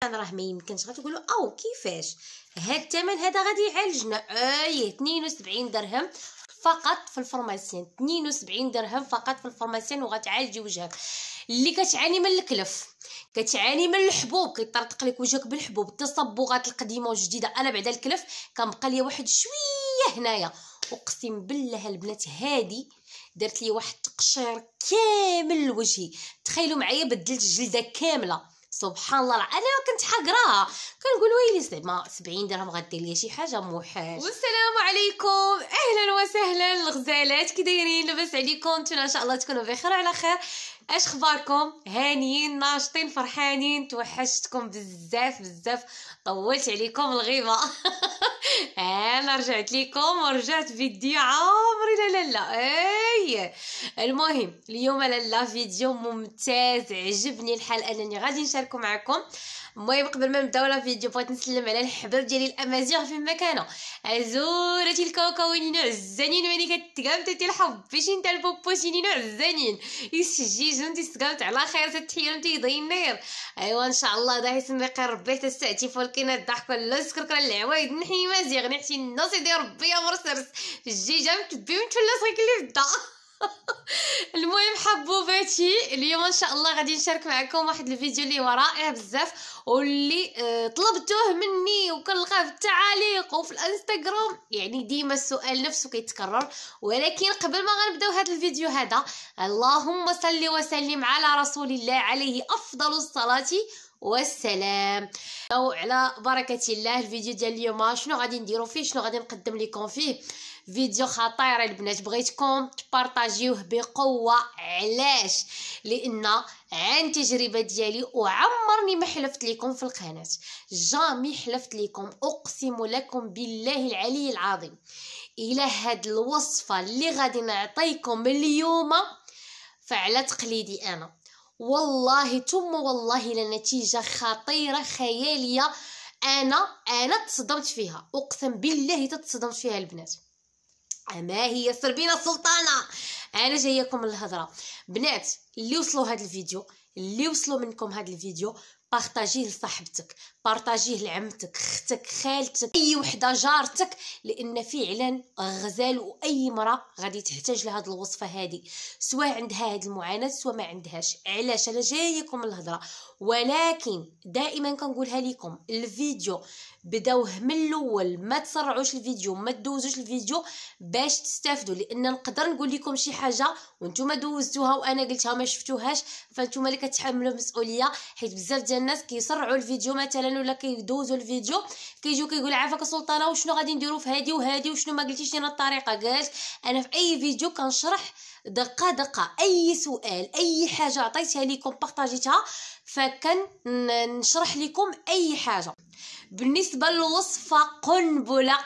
سبحان راه ما يمكنش. غتقولوا او كيفاش هاد الثمن هذا غادي يعالجنا؟ 72 درهم فقط في الفارماسيان، 72 درهم فقط في الفارماسيان وغتعالجي وجهك. اللي كتعاني من الكلف، كتعاني من الحبوب، كيطرطق لك وجهك بالحبوب، التصبغات القديمه والجديده. انا بعد الكلف كنبقى لي واحد شويه هنايا، اقسم بالله البنات هادي درت لي واحد التقشير كامل لوجهي. تخيلوا معايا بدلت الجلده كامله. سبحان الله، انا كنت حقراها كنقول ويلي زعما 70 درهم غدير لي شي حاجه موحاش. والسلام عليكم، اهلا وسهلا الغزالات، كي دايرين؟ لاباس عليكم؟ نتمنى ان شاء الله تكونوا بخير وعلى خير. اش اخباركم؟ هانيين، ناشطين، فرحانين؟ توحشتكم بزاف بزاف، طولت عليكم الغيبه. انا رجعت لكم ورجعت فيديو عمري لا اي. المهم اليوم لالا فيديو ممتاز، عجبني الحال انني غادي نشاركه معكم. المهم قبل ما نبداو لا فيديو بغيت نسلم على الحباب ديالي الامازيغ فين كانوا. ازورتي الكاوكاوينين عزانين ملي كتقامتي الحبيشي نتا البوبوشينين عزانين يسجيجون تيسقامت على خير تتحيرون تيضي النير. ايوا ان شاء الله دا يسمي قير ربي تستعتي فولكينا الضحك ولا السكر العوايد نحي مازيغ نحتي الناس ديال ربي يا مرسرس الجيجه متبي متفلس غير اللي بدا. المهم حبوباتي اليوم ان شاء الله غادي نشارك معكم واحد الفيديو اللي هو رائع بزاف واللي طلبتوه مني وكنلقاه في التعاليق وفي الانستغرام. يعني ديما السؤال نفسه كيتكرر، ولكن قبل ما غنبداو هذا الفيديو هذا اللهم صل وسلم على رسول الله عليه افضل الصلاه والسلام. او على بركه الله الفيديو ديال اليوم شنو غادي نديرو فيه، شنو غادي نقدم لكم فيه؟ فيديو خطير البنات، بغيتكم تبارطاجيوه بقوه. علاش؟ لان عن تجربه ديالي وعمرني ما حلفت لكم في القناه، جامي حلفت لكم، اقسم لكم بالله العلي العظيم الى هاد الوصفه اللي غادي نعطيكم اليوم فعلى تقليدي انا والله ثم والله لنتيجه خطيره خياليه. انا تصدمت فيها، اقسم بالله تصدمت فيها البنات. اما هي سربينه السلطانه. انا جايكم الهضره بنات، اللي وصلوا هذا الفيديو، اللي وصلوا منكم هذا الفيديو بارطاجيه لصاحبتك، بارطاجيه لعمتك، اختك، خالتك، اي وحده، جارتك، لان فعلا غزال واي مراه غادي تحتاج لهاد الوصفه هذه، سواء عندها هاد المعاناه سواء ما عندهاش. علاش انا جايكم الهضره؟ ولكن دائما كنقولها لكم، الفيديو بداوه من الاول، ما تسرعوش الفيديو، ما تدوزوش الفيديو باش تستافدوا، لان نقدر نقول لكم شي حاجه وانتم دوزتوها وانا قلتها ما شفتوهاش، فانتم اللي كتحملوا المسؤوليه. حيت بزاف ديال الناس كيسرعوا الفيديو مثلا ولا كيدوزوا الفيديو، كيجيو كيقول عافاك سلطانه وشنو غادي نديروا في هذه وهذه وشنو ما قلتيش لنا الطريقه. قالت انا في اي فيديو كنشرح دقه دقه، اي سؤال اي حاجه عطيتها لكم بارطاجيتها فكنشرح لكم اي حاجه. بالنسبه للوصفه قنبله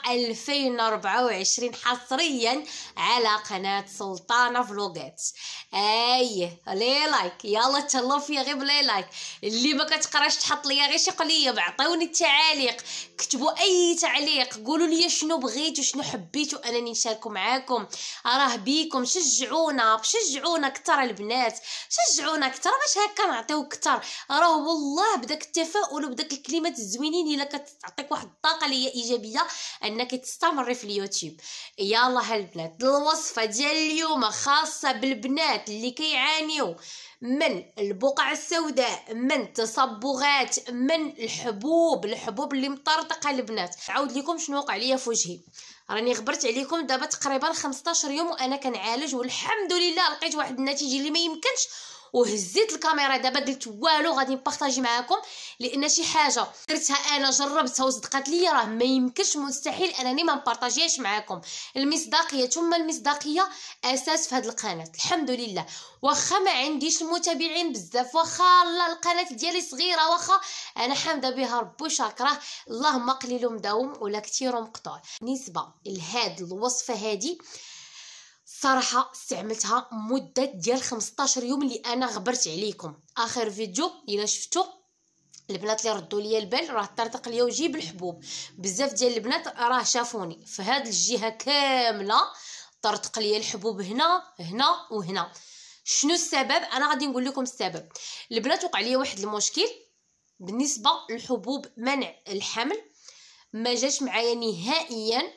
2024 حصريا على قناه سلطانه فلوغات. اي لي لايك، يلا تهلاو فيا غير بلي لايك. اللي ما كتقراش تحط ليا غير شي قليه، بعطيوني التعاليق، كتبوا اي تعليق، قولوا لي شنو بغيتوا شنو حبيتوا انني نشاركوا معاكم. راه بيكم شجعونا اكثر البنات، شجعونا اكثر باش هكا نعطيو اكثر. راه والله بداك التفاؤل وبداك الكلمات الزوينين الا كتعطيك واحد الطاقه اللي هي ايجابيه انك تستمري في اليوتيوب. يلا هالبنات، الوصفه ديال اليوم خاصه بالبنات اللي كيعانيو من البقع السوداء، من تصبغات، من الحبوب اللي مطرطقه البنات. نعاود لكم شنو وقع ليا في وجهي. راني غبرت عليكم دابا تقريبا 15 يوم وانا كنعالج، والحمد لله لقيت واحد النتيجه اللي ما يمكنش. وهزيت الكاميرا دابا قلت والو غادي نبارطاجي معاكم، لان شي حاجه درتها انا جربتها وصدقات ليا راه ما يمكنش، مستحيل انني ما نبارطاجيهاش معاكم. المصداقيه ثم المصداقيه اساس في هذه القناه. الحمد لله واخا ما عنديش المتابعين بزاف، واخا القناه ديالي صغيره، واخا انا حامده بها ربي وشاكره، اللهم قليل مداوم ولا كثير مقطوع. بالنسبه لهاد الوصفه هذه صراحه استعملتها مده ديال 15 يوم اللي انا غبرت عليكم. اخر فيديو الا شفتو البنات اللي ردوا لي البال راه طرطق ليا وجهي بالحبوب، بزاف ديال البنات راه شافوني في هاد الجهه كامله طرطق ليا الحبوب هنا هنا وهنا. شنو السبب؟ انا غادي نقول لكم السبب. البنات وقع ليا واحد المشكل بالنسبه لحبوب منع الحمل ما جاش معايا نهائيا،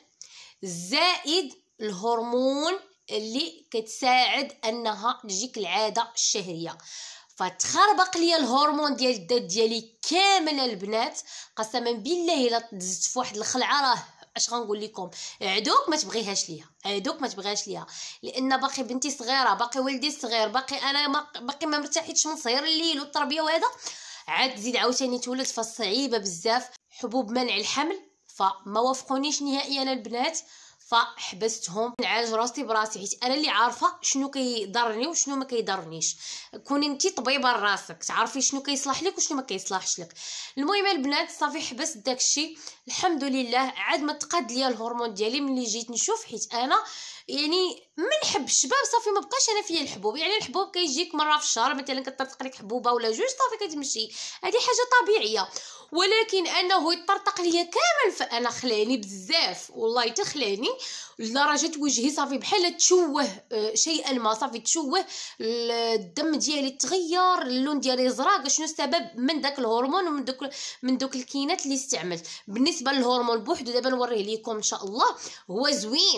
زائد الهرمون اللي كتساعد انها تجيك العاده الشهريه. فتخربق ليا الهرمون ديال الذات ديالي كامل البنات، قسما بالله الا دزت في واحد الخلعه راه اش غنقول لكم، عدوك ما تبغيهاش ليها، عدوك ما تبغيهاش ليها، لان باقي بنتي صغيره، باقي ولدي صغير، باقي انا باقي ما مرتاحيتش من صغير الليل والتربيه وهذا، عاد تزيد عاوتاني تولد، فصعيبه بزاف حبوب منع الحمل. فما وافقونيش نهائيا البنات، فحبستهم. نعالج راسي براسي، حيت انا اللي عارفه شنو كيضرني وشنو ما كيضرنيش. كوني انت طبيبه لراسك، تعرفي شنو كيصلح لك وشنو ما كيصلحش لك. المهم البنات صافي حبست داكشي الحمد لله، عاد ما تقاد ليا الهرمون ديالي ملي جيت نشوف، حيت انا يعني من حب الشباب صافي ما بقاش انا فيا الحبوب. يعني الحبوب كيجيك مره في الشهر مثلا، كتطرطق لك حبوبه ولا جوج صافي كتمشي، هذه حاجه طبيعيه. ولكن انه يطرطق ليا كامل فانا خلاني بزاف والله، تخلاني لدرجه وجهي صافي بحال تشوه شيئا ما، صافي تشوه، الدم ديالي تغير، اللون ديالي زرق. شنو السبب؟ من داك الهرمون ومن دوك الكينات اللي استعملت. بالنسبه للهرمون بوحدو دابا نوريه لكم ان شاء الله، هو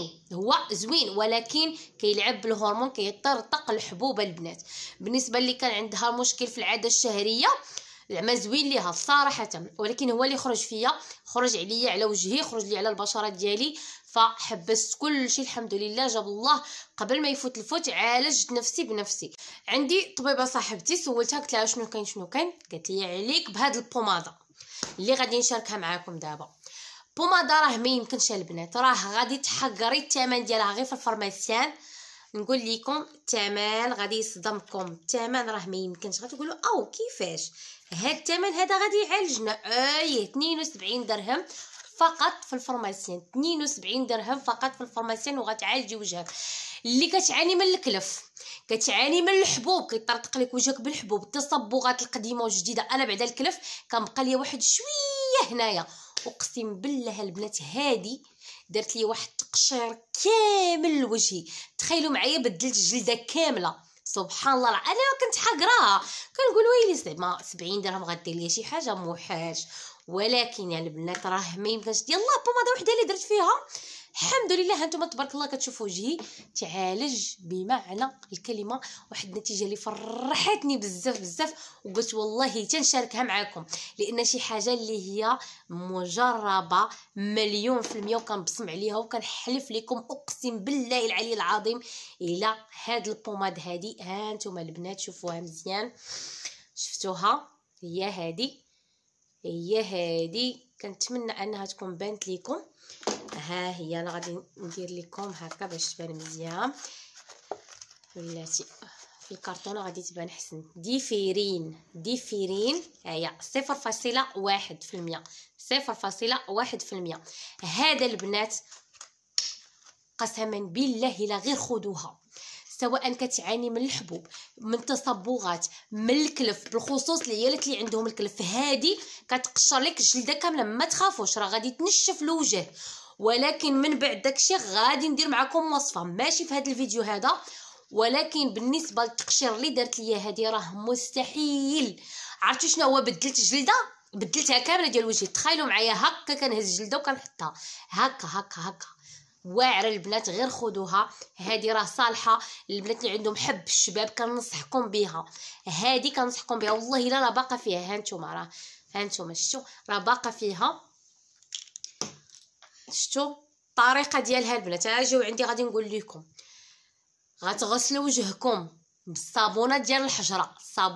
زوين ولكن كيلعب بالهرمون، كيطرطق الحبوب البنات. بالنسبه اللي كان عندها مشكل في العاده الشهريه زعما زوين ليها صراحه، ولكن هو اللي خرج فيا، خرج عليا على وجهي، خرج لي على البشره ديالي، فحبست كل شيء الحمد لله. جاب الله قبل ما يفوت الفوت، عالجت نفسي بنفسي. عندي طبيبه صاحبتي سولتها قلت لها شنو كاين، قالت لي عليك بهاد البوماده اللي غادي نشاركها معاكم دابا. بوماده راه ما يمكنش البنات، راه غادي تحقري الثمن ديالها غير في الفارماسيان. نقول لكم الثمن غادي يصدمكم، الثمن راه ما يمكنش. غتقولوا او كيفاش هاد الثمن هذا غادي يعالجنا؟ 72 درهم فقط في الفارماسيان، 72 درهم فقط في الفارماسيان وغتعالجي وجهك. اللي كتعاني من الكلف، كتعاني من الحبوب، كيطرطق لك وجهك بالحبوب، التصبغات القديمه والجديده. انا بعد الكلف كنبقى ليا واحد شويه هنايا، اقسم بالله البنات هادي درت لي واحد التقشير كامل لوجهي. تخيلوا معايا بدلت الجلده كامله، سبحان الله. انا كنت حاقراها كنقول ويلي زعما 70 درهم غدير ليا شي حاجه موحاش، ولكن يا البنات راه ما يمكنش. يلا بوماده وحده اللي درت فيها الحمد لله، هانتوما تبارك الله كتشوفوا وجهي تعالج بمعنى الكلمه. واحد النتيجه اللي فرحتني بزاف وقلت والله تنشاركها معكم، لان شي حاجه اللي هي مجربه 100%، وكنبصم عليها وكنحلف لكم اقسم بالله العلي العظيم الى هاد البوماد هادي. هانتوما البنات شوفوها مزيان، شفتوها؟ هي هادي كنتمنى انها تكون بانت لكم. ها هي انا غادي ندير لكم هكا باش تبان مزيان، ولاتي في الكرتونه غادي تبان حسن. ديفيرين هيا 0.1%، 0.1%. هذا البنات قسما بالله لا غير خذوها، سواء كتعاني من الحبوب، من تصبغات، من الكلف، بالخصوص العيالات اللي عندهم الكلف. هادي كتقشر لك الجلده كامله، ما تخافوش راه غادي تنشف الوجه. ولكن من بعد داكشي غادي ندير معكم وصفه ماشي في هذا الفيديو هذا، ولكن بالنسبه للتقشير اللي درت ليا هذه راه مستحيل. عرفتوا شنو هو؟ بدلت الجلده، بدلتها كامله ديال وجهي. تخيلوا معايا هكا كنهز الجلده وكنحطها هكا واعره البنات، غير خذوها. هذه راه صالحه للبنات اللي عندهم حب الشباب، كنصحكم بها. هذه كنصحكم بها والله الا راه باقا فيها. هانتوما شفتوا راه باقا فيها، شفتوا الطريقه ديالها البنات. اجيو عندي غادي نقول لكم، غتغسلوا وجهكم بالصابونه ديال الحجره،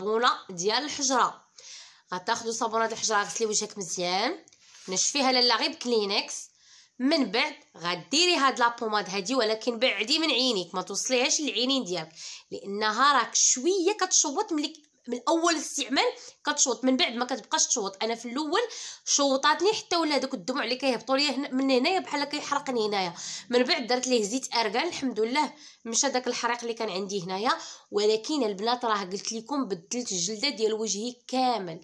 غتاخذوا صابونه الحجره، غسلي وجهك مزيان، نشفيها لالا غير بكلينكس. من بعد غديري هاد لابوماد هادي، ولكن بعدي من عينيك، ما توصليهاش للعينين ديالك، لانها راك شويه كتشوط من اول استعمال كتشوط، من بعد ما كتبقاش تشوط. انا في الاول شوطاتني حتى ولا هذوك الدموع اللي كيهبطوا ليا من هنايا بحال كيحرقني هنايا. من بعد درت ليه زيت ارغان، الحمد لله مشى داك الحريق اللي كان عندي هنايا. ولكن البنات راه قلت لكم بدلت الجلده ديال وجهي كامل،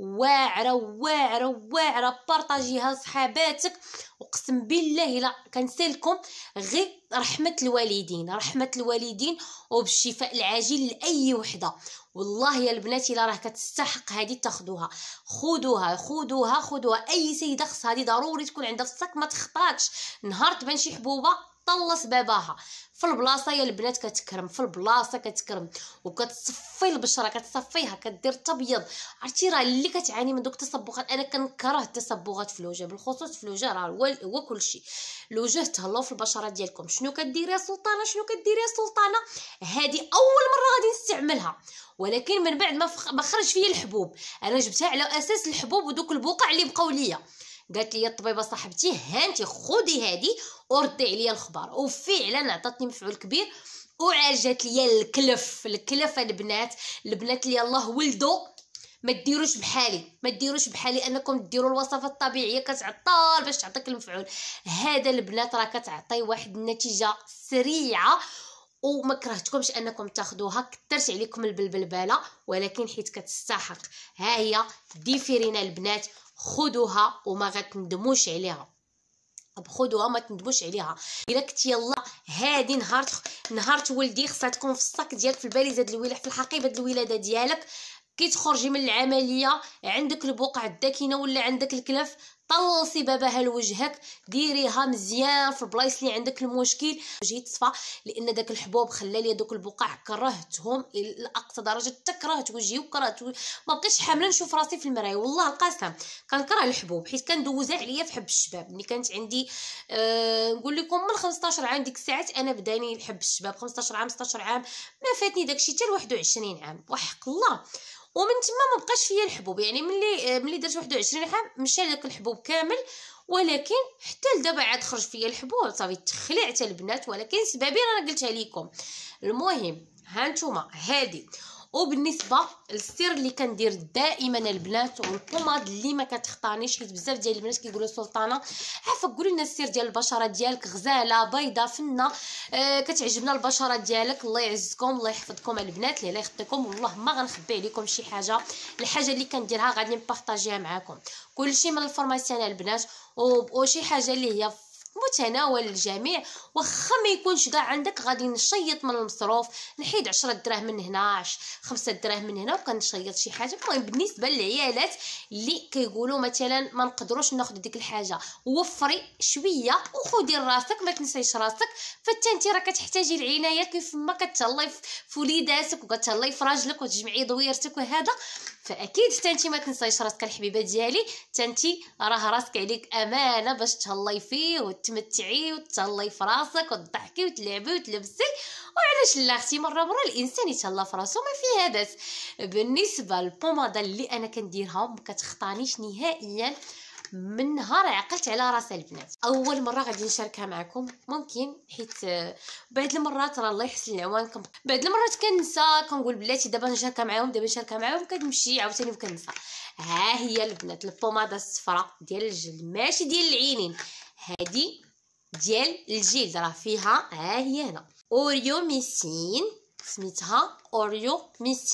واعره. بارطاجيها لصحاباتك، اقسم بالله الا كنسالكم غير رحمه الوالدين وبالشفاء العاجل لاي وحده. والله يا البنات الا راه كتستحق هذه تاخذوها. خذوها اي سيده خص هذه ضروري تكون عندها في الصك، ما تخطاكش نهار تبان شي حبوبه طلص باباها في البلاصه يا البنات كتكرم، في البلاصه كتكرم وكتصفي البشره، كتصفيها كدير تبيض. عرفتي راه اللي كتعاني من دوك التصبغات، انا كنكره التصبغات في الوجه بالخصوص في الوجه، راه هو كلشي الوجه تهلاو في البشره ديالكم. شنو كديري يا سلطانه؟ هذه اول مره غادي نستعملها، ولكن من بعد ما خرج فيا الحبوب، انا جبتها على اساس الحبوب ودوك البقع اللي بقاو ليا. قالت لي الطبيبه صاحبتي هانتي خذي هذه وردي عليا الخبر، وفعلا عطاتني مفعول كبير وعالجت ليا الكلف البنات اللي الله ولدوا. ما ديروش بحالي انكم ديروا الوصفات الطبيعيه كتعطل باش تعطيك المفعول. هذا البنات راه كتعطي واحد النتيجه سريعه، وما كرهتكمش انكم تاخذوها. كثرت عليكم البلبله ولكن حيت كتستحق. ها هي ديفيرينا البنات، خذوها وما غتندموش عليها. خذوها ما تندموش عليها. الا كنت يلا هادي نهار تولدي خصها تكون في الصك ديالك، في الباليزه د الولاده، في الحقيبه د الولاده ديالك. كي تخرجي من العمليه عندك البقع الداكنه ولا عندك الكلف، طلصي باباها لوجهك، ديريها مزيان في البلايص اللي عندك المشكل وجهي تصفى. لان داك الحبوب خلى لي دوك البقع كرهتهم لاقصى درجه، تكرهت وجهي وكرهت ما بقيتش حامله نشوف راسي في المرايه. والله القسم كنكره الحبوب حيت كندوزها عليا في حب الشباب. ملي كانت عندي نقول لكم من 15 عام ديك الساعات انا بداني الحب الشباب. 15 عام 16 عام ما فاتني داكشي حتى ل 21 عام وحق الله. ومن تما ما بقاش فيا الحبوب، يعني ملي درت 21 عام مشى داك الحبوب كامل. ولكن حتى لدابا عاد خرج فيا الحبوب صافي تخلعت البنات، ولكن سبابي انا قلتها لكم. المهم ها نتوما هادي. وبالنسبه للسر اللي كندير دائما البنات والبوماد اللي ما كتخطانيش، حيت بزاف ديال البنات كيقولوا سلطانه عافاك قولي لنا السر ديال البشره ديالك غزاله بيضه فنه، كتعجبنا البشره ديالك. الله يعزكم الله يحفظكم البنات اللي الله يخطيكم. والله ما غنخبي عليكم شي حاجه، الحاجه اللي كنديرها غادي نبارطاجيها معكم. كلشي من الفورماسيون البنات وشي حاجه اللي هي متناول الجميع. واخا ما يكونش كاع عندك غادي نشيط من المصروف، نحيد 10 دراهم من هنا 5 دراهم من هنا وكنشيط شي حاجه. المهم بالنسبه للعيالات اللي كيقولوا مثلا ما نقدروش ناخذ ديك الحاجه، وفري شويه وخدي راسك ما تنسيش راسك. فحتى انت راه كتحتاجي العنايه كيف ما كتهلاي في وليداتك وكتهلاي في راجلك وتجمعي دويرتك وهذا. فاكيد حتى انت ما تنسايش راسك الحبيبه ديالي، حتى انت راه راسك عليك امانه باش تهلاي فيه وتمتعي وتهلاي في راسك وتضحكي وتلعبي وتلبسي. وعلاش لا اختي مره الانسان يتهلا في راسو ما فيها باس. بالنسبه للبوماده اللي انا كنديرها ما كتخطانيش نهائيا من نهار عقلت على راسها البنات. اول مره غادي نشاركها معكم ممكن حيت بعد المرات راه الله يحسن العوانكم، بعد المرات كنسى كنقول بلاتي دابا نشاركها معاهم كتمشي عاوتاني وكنسى. ها هي البنات البوماده الصفراء ديال الجلد ماشي ديال العينين، هادي ديال الجلد راه فيها. ها هي هنا اوريو ميسين، سميتها اوريو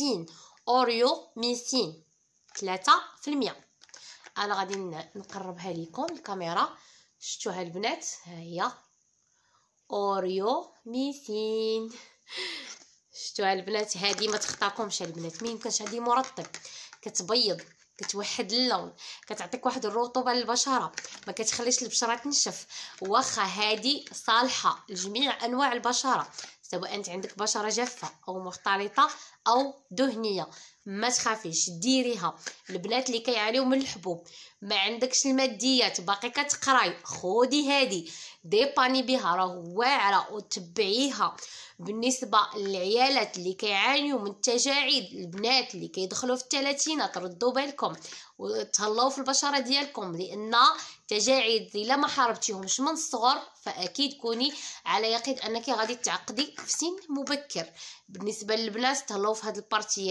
ميسين 3%. انا غادي نقربها لكم الكاميرا. شفتوها البنات؟ ها هي اوريو ميسين. شفتوها البنات؟ هذه ما تخطاكمش البنات، ما يمكنش. هذه مرطب كتبيض كتوحد اللون كتعطيك واحد الرطوبه للبشره ما كتخليش البشره تنشف. واخا هذه صالحه لجميع انواع البشره سواء انت عندك بشره جافه او مختلطه او دهنيه، ما تخافيش ديريها. البنات اللي كيعانيو من الحبوب ما عندكش الماديات باقي كتقراي، خودي هذه ديباني بها راه واعره وتبعيها. بالنسبه للعيالات اللي كيعانيو من التجاعيد، البنات اللي كيدخلوا في الثلاثينات ردوا بالكم وتهلاو في البشره ديالكم، لان التجاعيد الا ما حاربتيهمش من الصغر فاكيد كوني على يقين انك غادي تعقدي في سن مبكر. بالنسبه للبنات تهلاو في هذه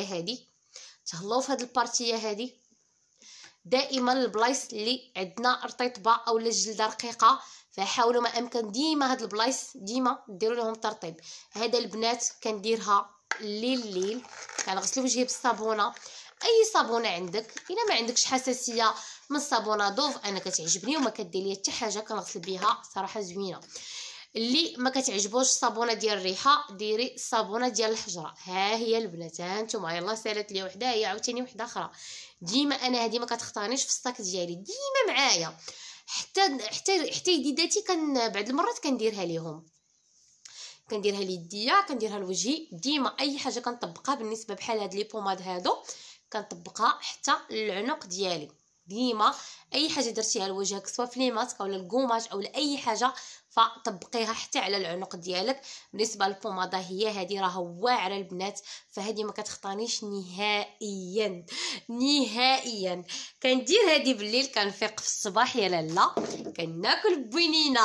البارتيه هذه دائما البلايص اللي عندنا رطيطبه او الجلده رقيقه، فحاولوا ما امكن ديما هاد البلايص ديما ديروا لهم ترطيب. هذا البنات كنديرها الليل كنغسل وجهي بالصابونه، اي صابونه عندك. الا ما عندكش حساسيه من الصابونه دوف انا كتعجبني وما كدير ليا حتى حاجه كنغسل بها صراحه زوينه. اللي ما كتعجبوش الصابونه ديال الريحه ديري الصابونه ديال الحجره. ها هي البنات، ها نتوما يلاه سالت لي وحده، هي عاوتاني وحده اخرى. ديما انا هذه ما كتخطانيش في الصاك ديالي، ديما معايا، حتى يديداتي كان بعض المرات كنديرها ليهم، كنديرها ليديا، كنديرها لوجهي. ديما اي حاجه كنطبقها بالنسبه بحال هاد لي بوماد هادو كنطبقها حتى للعنق ديالي. ديما اي حاجه درتيها لوجهك سواء في لي ماسك اولا الكوماج اولا اي حاجه فطبقيها حتى على العنق ديالك. بالنسبه للبوماده هي هذه راه واعره البنات، فهذه ما كتخطانيش نهائيا نهائيا. كندير هذه بالليل كنفيق في الصباح يا لاله كناكل بنينه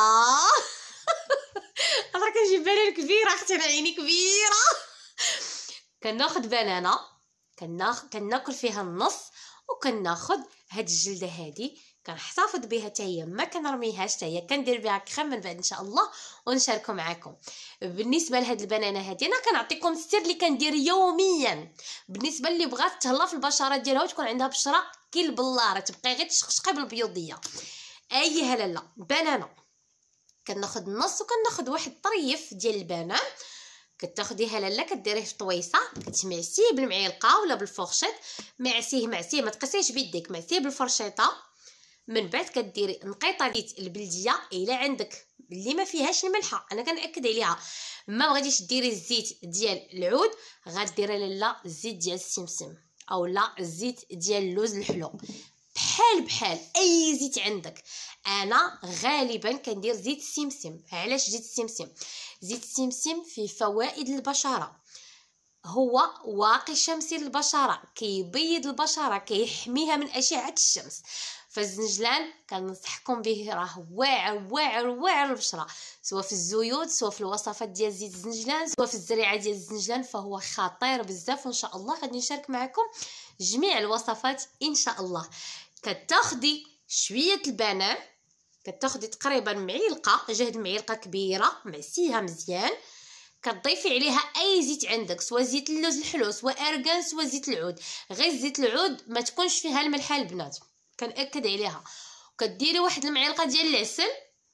راه كنجيب بنانه كبيره اختي، انا عيني كبيره. كناخذ بنانه كناكل فيها النص، وكناخذ هاد الجلده هادي كنحتفظ بها حتى هي، ما كنرميهاش حتى هي، كندير بها كريم من بعد ان شاء الله ونشاركو معكم. بالنسبه لهاد البنانه هادي انا كنعطيكم السر اللي كندير يوميا. بالنسبه اللي بغات تهلا في البشره ديالها وتكون عندها بشره كي البلاره تبقى غير تشقشقي بالبيضيه، اي لا بنانه كناخذ النص وكناخذ واحد الطريف ديال البنان، كتاخديها لاله كديريه في طويصه، كتمعسيه بالمعلقه ولا بالفورشيط، معسيه ما تقسيش بيديك، معسيه بالفرشيطه. من بعد كديري نقيطه زيت البلديه الا عندك اللي ما فيهاش الملحه، انا كنأكد عليها. ما بغيتيش ديري الزيت ديال العود غديري لاله الزيت ديال السمسم اولا الزيت ديال اللوز الحلو، بحال اي زيت عندك. انا غالبا كندير زيت السمسم. علاش زيت السمسم؟ زيت السمسم فيه فوائد للبشره، هو واقي شمسي للبشره، كيبيض البشره، كيحميها من اشعه الشمس. فالزنجلان كنصحكم به، راه واعر للبشره، سواء في الزيوت سواء في الوصفات ديال زيت الزنجلان سواء في الزريعه ديال الزنجلان، فهو خطير بزاف. وان شاء الله غادي نشارك معكم جميع الوصفات ان شاء الله. كتاخدي شويه البنان، كتاخدي تقريبا معلقه، جهد معلقه كبيره معسيها مزيان، كتضيفي عليها اي زيت عندك سواء زيت اللوز الحلو سواء ارغان سواء زيت العود. غير زيت العود ما تكونش فيها الملحه البنات، كنأكد عليها. وكديري واحد المعلقه ديال العسل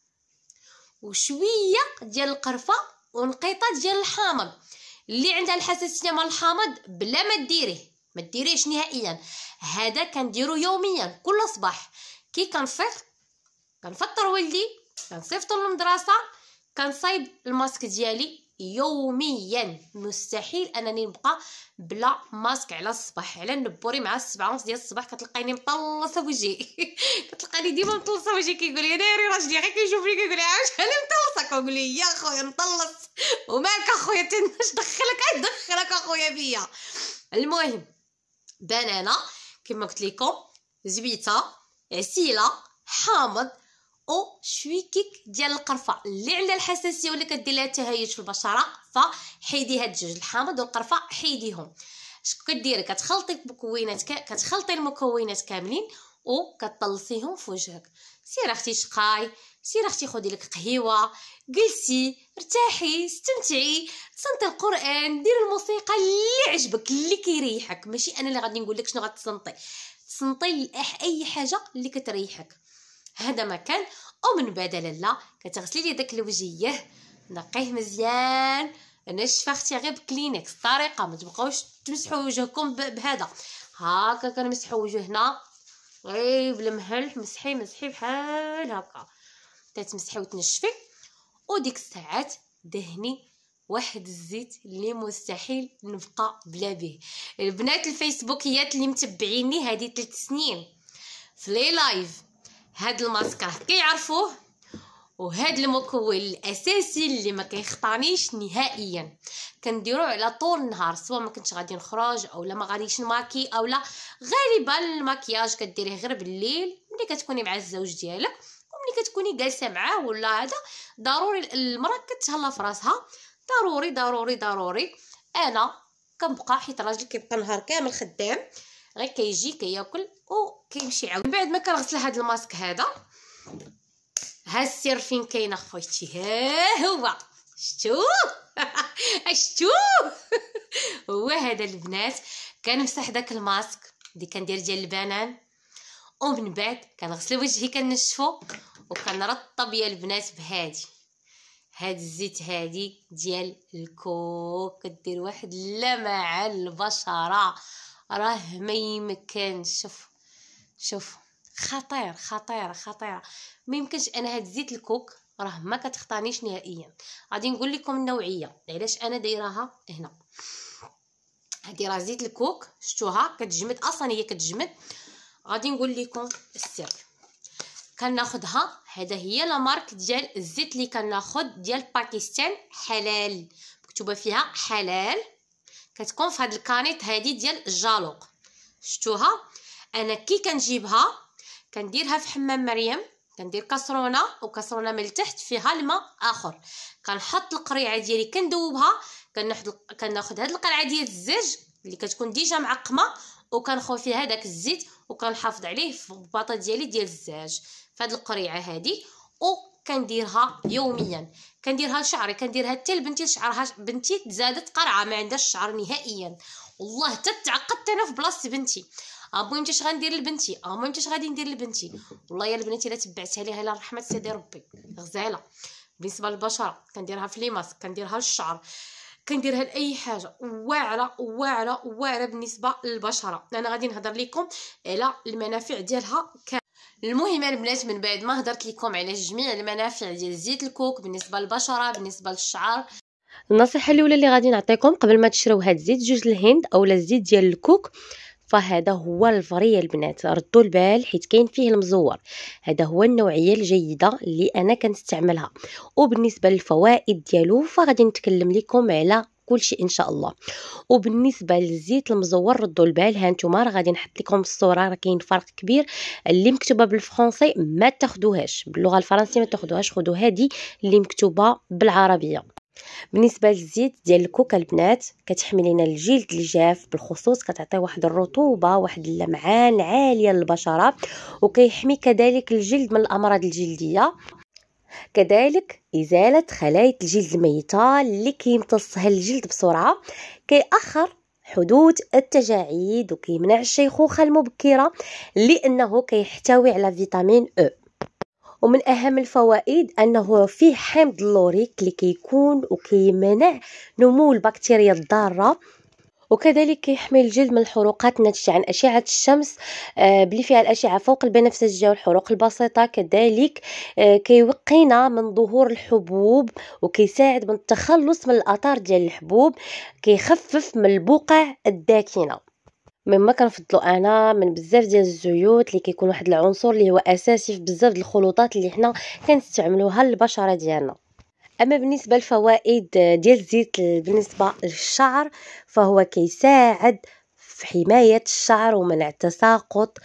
وشويه ديال القرفه ونقيطه ديال الحامض. اللي عندها الحساسيه من الحامض بلا ما ديريش نهائيا. هذا كنديرو يوميا كل صباح كي كنفطر ولدي كنصيفطو للمدرسه، كنصايب الماسك ديالي يوميا. مستحيل انني نبقى بلا ماسك على الصباح، على النبوري مع 7:30 ديال الصباح كتلقاني مطلصه وجهي كتلقاني ديما مطلصه وجهي، كيقول لي ناري راجلي غير كيشوفني كيقول لي عاوش انا مطلصه، كنقول لي يا خويا مطلص ومالك اخويا تنش دخلك اخويا فيا. المهم بنانه كما قلت لكم، زبيته، عسيله، حامض، او شويكيك ديال القرفه. اللي عندها الحساسيه ولا كدير لها تهيج في البشره فحيدي هاد الجوج، الحامض والقرفه حيديهم. اش كديري؟ كتخلطي المكونات كاملين وكتطلصيهم في وجهك. سير اختي شقاي، سير اختي خدي لك قهيوه، جلسي ارتاحي استمتعي، تصنتي القران، ديري الموسيقى اللي عجبك اللي كيريحك. ماشي انا اللي غادي نقول لك شنو تصنتي اي حاجه اللي كتريحك. هذا ما كان. ومن بعد لاله كتغسلي لي داك الوجهيه، نقيه مزيان، نشفه اختي غير بكلينكس. الطريقه ما تبقاوش تمسحوا وجهكم بهذا، هكا كنمسحوا وجهنا غير بالملح، مسحي بحال هكا تتمسحي وتنشفي. وديك الساعات دهني واحد الزيت اللي مستحيل نبقى بلا به. البنات الفيسبوكيات اللي متبعيني هذه 3 سنين في لي لايف، هاد الماسك راه كيعرفوه، وهاد المكون الاساسي اللي ما كيخطانيش نهائيا كنديرو على طول النهار، سواء ما كنتش غادي نخرج اولا ما غاديش نماكي، اولا غالبا المكياج كديريه غير بالليل ملي كتكوني مع الزوج ديالك وملي كتكوني جالسه معاه ولا هذا. ضروري المراه كتهلا في راسها، ضروري. انا كنبقى حيت راجلي كيبقى نهار كامل خدام، غير كيجي كياكل وكيمشي عاود. من بعد ما كنغسل هذا الماسك هذا، ها السر فين كاين اخويتي، ها هو شتو هو هذا البنات. كنمسح داك الماسك اللي كندير ديال البنان، ومن بعد كنغسل وجهي كنشفو وكنرطب يا البنات بهادي. هاد الزيت هادي ديال الكوك كدير واحد اللمعه للبشره راه ما يمكنش. شوف خطير خطير خطيره. ما يمكنش انا هاد زيت الكوك راه ما كتخطانيش نهائيا. غادي نقول لكم النوعيه علاش انا دايراها هنا. هادي راه زيت الكوك شفتوها كتجمد اصلا هي كتجمد. غادي نقول لكم السر. كناخذها هذا هي لا مارك ديال الزيت اللي كناخذ ديال باكستان حلال مكتوبه فيها حلال. كتكون في هاد الكانيط هادي ديال الجالوق شفتوها. انا كي كنجيبها كنديرها في حمام مريم كندير كاسرونه وكاسرونه من التحت فيها الماء اخر. كنحط القريعه ديالي كندوبها. كناخذ هاد القرعه ديال الزاج اللي كتكون ديجا معقمه وكنخوي فيها داك الزيت وكنحافظ عليه في الباطه ديالي ديال الزاج في هاد القريعه هادي. وكنديرها يوميا. كنديرها لشعري كنديرها حتى لبنتي شعرها بنتي تزادت قرعه ما عندهاش الشعر نهائيا والله حتى تعقدت انا في بلاصه بنتي. المهم اش غندير لبنتي المهم اش غادي ندير لبنتي والله يا البنات الا تبعتها ليها الى رحمه سيدي ربي غزاله. بالنسبه للبشره كنديرها في ليماس كنديرها للشعر كنديرها لاي حاجه واعره واعره واعره. بالنسبه للبشره انا غادي نهضر لكم على المنافع ديالها. المهم البنات من بعد ما هضرت لكم على جميع المنافع ديال زيت الكوك بالنسبه للبشره بالنسبه للشعر، النصيحه الاولى اللي غادي نعطيكم قبل ما تشريو هاد الزيت جوج الهند اولا الزيت ديال الكوك فهذا هو الفري البنات. ردوا البال حيت كاين فيه المزور. هذا هو النوعيه الجيده اللي انا كنستعملها. وبالنسبه للفوائد ديالو فغادي نتكلم لكم على كل شيء ان شاء الله. وبالنسبه للزيت المزور ردوا البال ها نتوما راه غادي نحط لكم الصوره راه كاين فرق كبير. اللي مكتوبه بالفرنسي ما تاخذوهاش باللغه الفرنسيه ما تاخذوهاش خذوا هذه اللي مكتوبه بالعربيه. بالنسبه للزيت ديال الكوك البنات كتحمي لنا الجلد الجاف بالخصوص كتعطي واحد الرطوبه واحد اللمعان عاليه للبشره وكيحمي كذلك الجلد من الامراض الجلديه. كذلك ازاله خلايا الجلد الميته اللي كيمتصها الجلد بسرعه. كيأخر حدوث التجاعيد وكيمنع الشيخوخه المبكره لانه كيحتوي على فيتامين او. ومن اهم الفوائد انه فيه حمض اللوريك اللي كيكون وكيمنع نمو البكتيريا الضاره. وكذلك كيحمي الجلد من الحروقات الناتجه عن اشعه الشمس بلي فيها الاشعه فوق البنفسجيه والحروق البسيطه. كذلك كيوقينا من ظهور الحبوب وكيساعد من التخلص من الاثار ديال الحبوب. كيخفف من البقع الداكنه. مما كنفضلو انا من بزاف ديال الزيوت اللي كيكون واحد العنصر اللي هو اساسي في بزاف د الخلطات اللي حنا كنستعملوها للبشره ديالنا. اما بالنسبه للفوائد ديال الزيت بالنسبه للشعر فهو كيساعد في حمايه الشعر ومنع التساقط.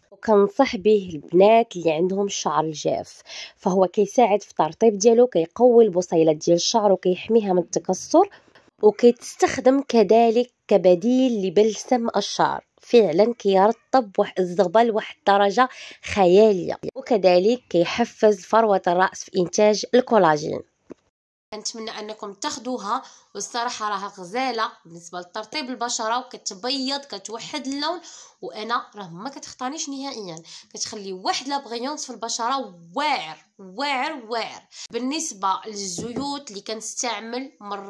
وكنصح به البنات اللي عندهم الشعر الجاف فهو كيساعد في الترطيب ديالو كيقوي البصيلات ديال الشعر وكيحميها من التكسر. وكيتستخدم كذلك كبديل لبلسم الشعر فعلا كيرطب واحد الزغبه لواحد الدرجه خياليه. وكذلك كيحفز فروه الراس في انتاج الكولاجين. كنتمنى انكم تاخذوها والصراحه راها غزاله بالنسبه لترطيب البشره وكتبيض كتوحد اللون وانا راه ما كتخطانيش نهائيا. كتخلي واحد لابغيونس في البشره واعر واعر واعر. بالنسبه للزيوت اللي كنستعمل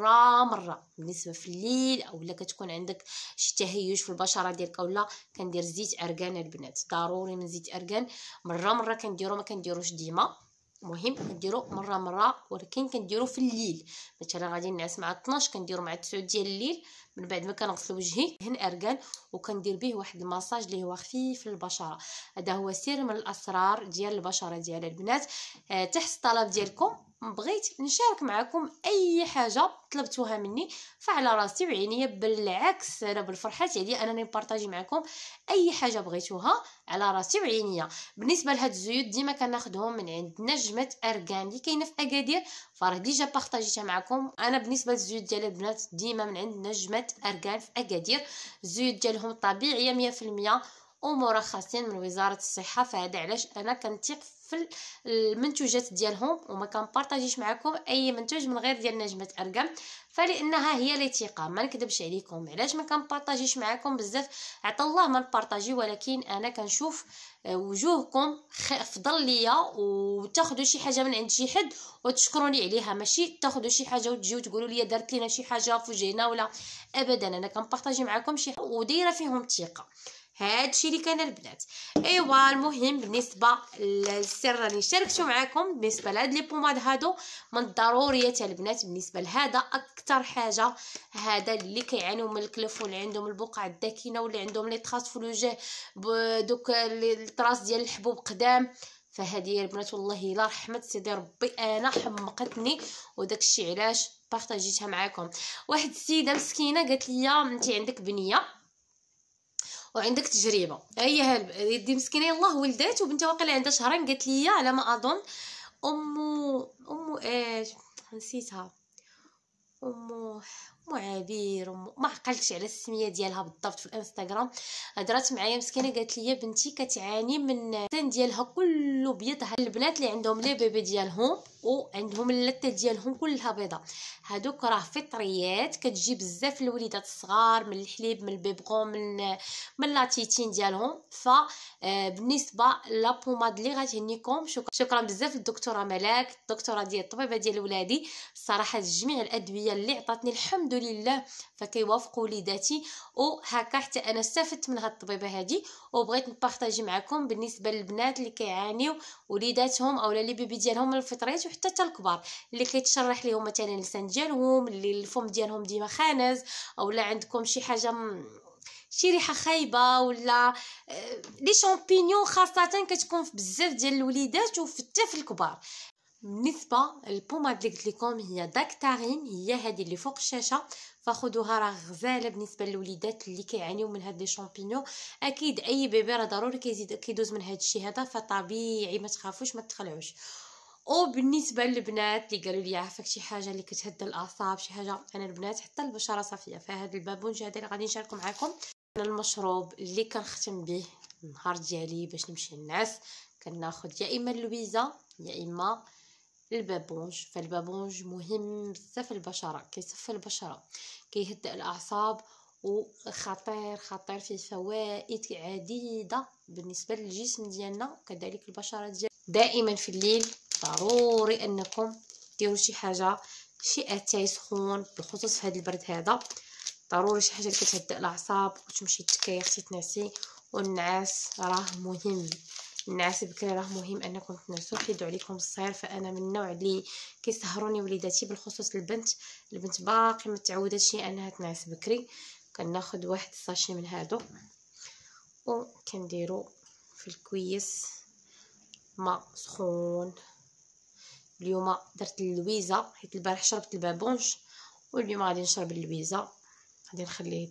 مره بالنسبه في الليل اولا كتكون عندك شي تهيج في البشره ديالك اولا كندير زيت ارغان البنات ضروري من زيت ارغان مره كنديرو ما كنديروش ديما. مهم كنديرو مره ولكن كنديرو في الليل مثلا غادي نعس مع 12 كنديرو مع 9 ديال الليل من بعد ما كنغسل وجهي دهن ارغان وكندير به واحد المساج اللي هو خفيف للبشره. هذا هو سر من الاسرار ديال البشره ديال البنات. تحت الطلب ديالكم بغيت نشارك معكم اي حاجه طلبتوها مني فعلى راسي وعينيا بالعكس انا بالفرحه ديالي انني نبارطاجي معكم اي حاجه بغيتوها على راسي وعينيا. بالنسبه لهاد الزيوت ديما كناخذهم من عند نجمه ارغان اللي كاينه في اكادير فراه ديجا بارطاجيتها معكم. انا بالنسبه للزيوت ديال البنات ديما من عند نجمه ارغان في اكادير. الزيوت ديالهم طبيعيه 100% ومرخصين من وزاره الصحه. فهذا علاش انا كنثق في المنتوجات ديالهم وما كنبارطاجيش معكم اي منتوج من غير ديال نجمه ارقام، فلانها هي اللي ثقه. ما نكذبش عليكم، علاش ما كنبارطاجيش معكم بزاف؟ عطا الله ما نبارطاجي، ولكن انا كنشوف وجوهكم افضل ليا وتاخذوا شي حاجه من عند شي حد وتشكروني عليها، ماشي تاخذوا شي حاجه وتجيو تقولوا لي درت لينا شي حاجه فوجئنا ولا ابدا. انا كنبارطاجي معكم شي ودايره فيهم الثقه. هادشي اللي كان البنات. ايوا المهم بالنسبه للسر راني شاركته معكم بالنسبه لهاد لي بوماد هادو من الضروريات البنات. بالنسبه لهذا اكثر حاجه، هذا اللي كيعانيو من الكلف واللي عندهم البقع الداكنه واللي عندهم لي طراس في الوجه دوك الطراس ديال الحبوب قدام، فهذه البنات والله الا رحمه سيدي ربي انا حمقتني، وداك الشيء علاش بارطاجيتها معكم. واحد السيده مسكينه قالت لي انت عندك بنيه وعندك تجربه، هي يدي مسكينه يلاه ولدات وبنتها واقيلا عندها شهرين، قالت لي على ما اظن ام ايش نسيتها، ام عبير، ما عقلتش على السميه ديالها بالضبط في الانستغرام. هضرات معايا مسكينه قالت لي بنتي كتعاني من السن ديالها كله بيض. البنات اللي عندهم لي بيبي ديالهم وعندهم اللثه ديالهم كلها بيضه، هادوك راه فطريات كتجي بزاف الوليدات الصغار من الحليب من البيبغون من لاتيتين ديالهم. بالنسبه لا بوماد اللي غتهنيكم، شكرا بزاف للدكتوره ملاك، الدكتوره ديال الطبيبه ديال ولادي. الصراحه جميع الادويه اللي عطاتني الحمد لله فكيوافقوا وليداتي، وهكا حتى انا استفدت من هاد الطبيبه هذه وبغيت نبارطاجي معكم بالنسبه للبنات اللي كيعانيو وليداتهم اولا لي بيبي ديالهم من الفطريات وحتى الكبار اللي كيتشرح ليهم مثلا اللسان ديالهم، اللي الفم ديالهم ديما خانز، اولا عندكم شي حاجه شي ريحه خايبه، ولا لي شامبينيون خاصه كتكون في بزاف ديال الوليدات وحتى في الكبار. بالنسبه للبوماد اللي قلت لكم هي داكتارين، هي هذه اللي فوق الشاشه، فخذوها راه غزاله بالنسبه للوليدات اللي كيعانيو من هاد لي شامبينيون. اكيد اي بيبي راه ضروري كيدوز من هاد الشيء هذا، فطبيعي ما تخافوش ما تخلعوش. وبالنسبه للبنات اللي قالوا لي عافاك شي حاجه اللي كتهدى الاعصاب شي حاجه، انا البنات حتى البشره صافيه. فهاد البابونج هذا اللي غادي نشاركو معكم، انا المشروب اللي كنختم به النهار ديالي باش نمشي للناس كناخذ يا اما اللويزه يا اما البابونج. فالبابونج مهم بزاف البشره، كيصفي البشره، كيهدئ الاعصاب، وخطير خطير فيه فوائد عديده بالنسبه للجسم ديالنا وكذلك البشره ديالنا. دائما في الليل ضروري انكم ديروا شي حاجه، شي اتاي سخون بالخصوص في هذا البرد هذا، ضروري شي حاجه اللي كتهدئ الاعصاب وتمشي تكيخ تتنعسي. والنعاس راه مهم، النعاس بكري راه مهم انكم تنعسوا، حيدوا عليكم السهر. فانا من النوع اللي كيسهروني وليداتي بالخصوص البنت باقي ما تعودتش انها تنعس بكري. كناخذ واحد الساشي من هادو وكنديرو في الكويس ماء سخون. اليوم درت اللويزه حيت البارح شربت البابونج، واليوم غادي نشرب اللويزه، غادي نخليه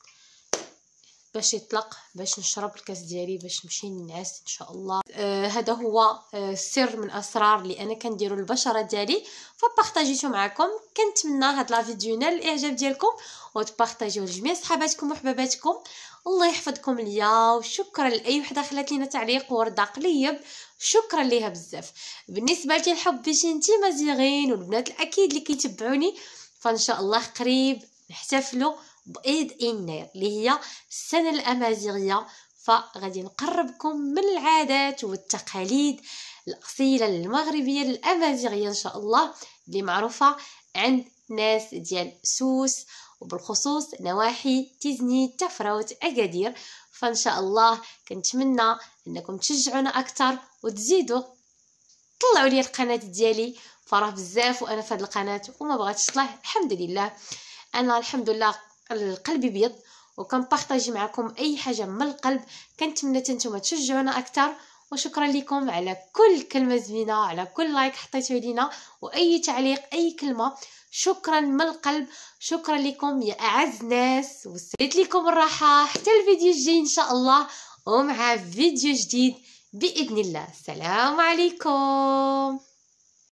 باش يطلق باش نشرب الكاس ديالي باش نمشي ننعس ان شاء الله. هذا هو سر من اسرار اللي انا كنديرو للبشره ديالي، فبارطاجيتو معكم. كنتمنى هاد لا فيديو ينال الاعجاب ديالكم وتبارطاجيوه لجميع صحاباتكم وحباباتكم. الله يحفظكم ليا، وشكرا لاي وحده خلات لينا تعليق ورده قليب، شكرا ليها بزاف. بالنسبه للحب بشنتي مزيغين والبنات الاكيد اللي كيتبعوني، فان شاء الله قريب نحتفلوا بعيد النير اللي هي السنه الامازيغيه، فغادي نقربكم من العادات والتقاليد الاصيله المغربيه الامازيغيه ان شاء الله، اللي معروفه عند ناس ديال سوس وبالخصوص نواحي تيزني تفراوت اكادير. فان شاء الله كنتمنى انكم تشجعونا اكثر وتزيدوا طلعوا لي القناه ديالي، فراه بزاف وانا في هذه القناه وما بغاتش تصلح. الحمد لله انا الحمد لله قلبي بيض وكنبارطاجي معكم اي حاجه من القلب. كنتمنى نتوما تشجعونا اكثر، وشكرا لكم على كل كلمه زوينه، على كل لايك حطيتوه لينا، واي تعليق اي كلمه، شكرا من القلب. شكرا لكم يا اعز ناس، وسليت لكم الراحه حتى الفيديو الجاي ان شاء الله، ومع فيديو جديد باذن الله. السلام عليكم.